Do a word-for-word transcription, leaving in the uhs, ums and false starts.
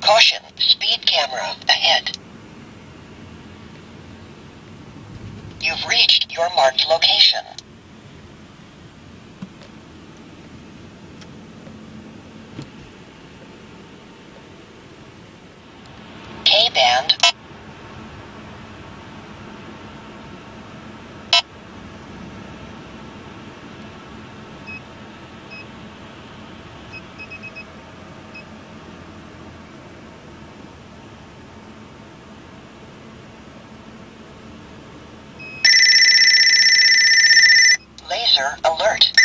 Caution, speed camera ahead. You've reached your marked location. K-band. Laser alert.